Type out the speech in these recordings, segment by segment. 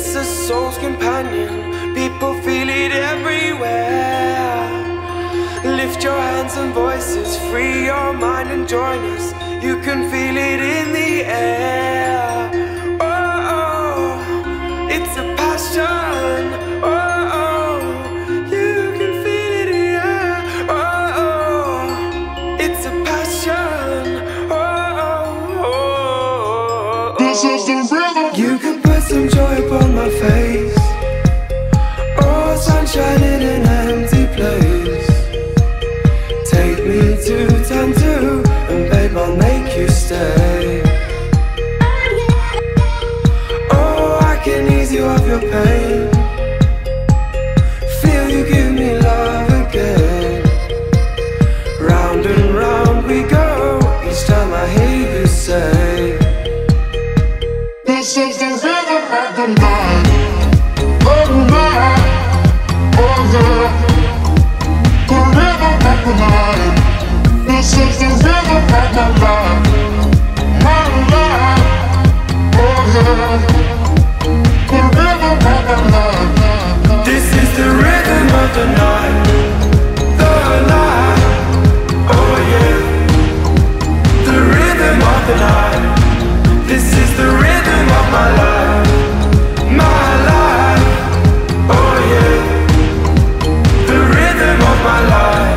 It's a soul's companion, people feel it everywhere. Lift your hands and voices, free your mind and join us. You can feel it in the air. Oh, oh, it's a passion. Oh, oh, you can feel it in the air. Oh, oh, it's a passion. Oh, oh, oh, this is the rhythm. You can put some joy upon my face. Oh, sunshine in an empty place. Take me to turn two, and babe, I'll make you stay. Oh, I can ease you of your pain. Feel you give me love again. Round and round we go, each time I hear you say, this is the rhythm of the night. Oh, night. Oh, yeah. The rhythm of the night. This is the rhythm of my life. My life. Oh, yeah. The rhythm of my life. This is the rhythm of the night. The night. Oh, yeah. The rhythm of the night. This is the rhythm of my life. My life. Oh, yeah. The rhythm of my life.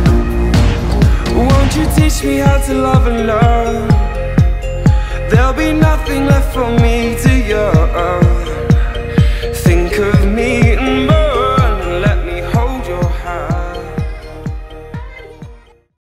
Won't you teach me how to love and learn? There'll be nothing left for me to